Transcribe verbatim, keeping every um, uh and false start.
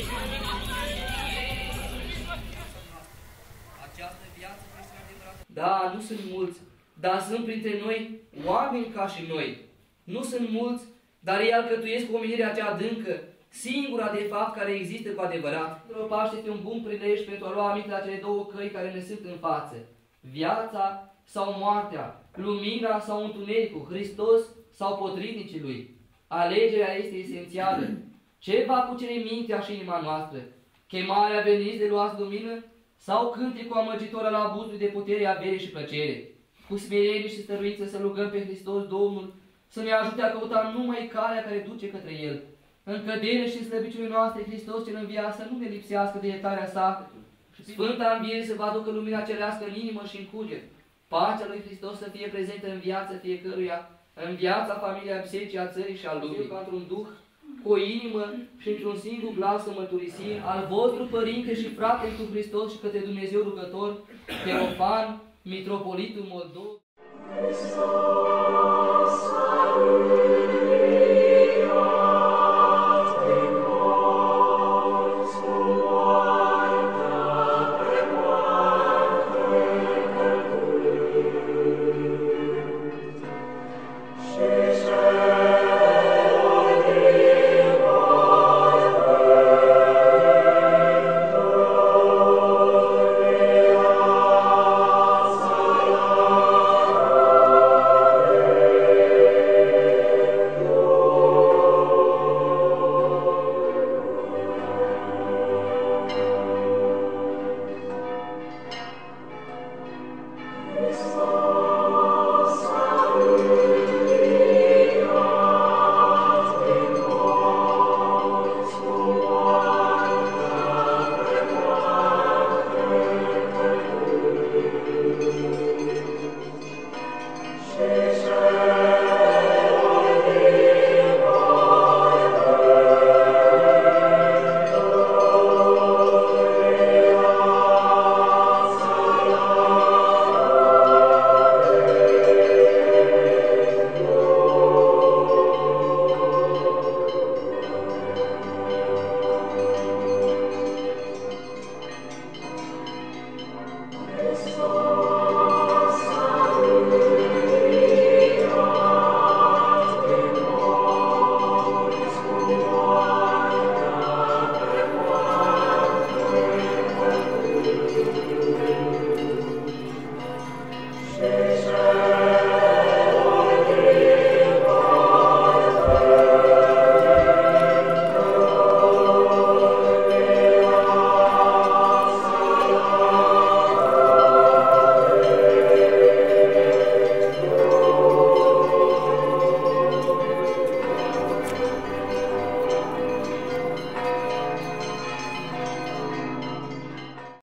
Da, nu sunt mulți, dar sunt printre noi oameni ca și noi. Nu sunt mulți, dar ei alcătuiesc omenirea cea adâncă, singura de fapt care există cu adevărat. Paște este un bun prilej pentru a lua aminte la cele două căi care ne sunt în față. Viața sau moartea, lumina sau întunericul, Hristos sau potrivnicii Lui. Alegerea este esențială. Ce va cuceri mintea și inima noastră? Chemarea veniți de luați lumină sau cântecul amăgitor al abuzului de putere, avere și plăcere? Cu smerenie și stăruință să rugăm pe Hristos Domnul să ne ajute a căuta numai calea care duce către El. În cădere și în slăbiciunile noastre, Hristos cel înviat să nu ne lipsească de iertarea sa. Sfânta Înviere să vă aducă lumina cerească în inimă și în cuget. Pacea lui Hristos să fie prezentă în viața fiecăruia, în viața familiei, a bisericii, a țării și a lumii. Ca într-un duh, cu o inimă și într-un singur glas să mărturisim al vostru Părinte și frate cu Hristos și către Dumnezeu rugător, Teofan, Mitropolitul Moldov.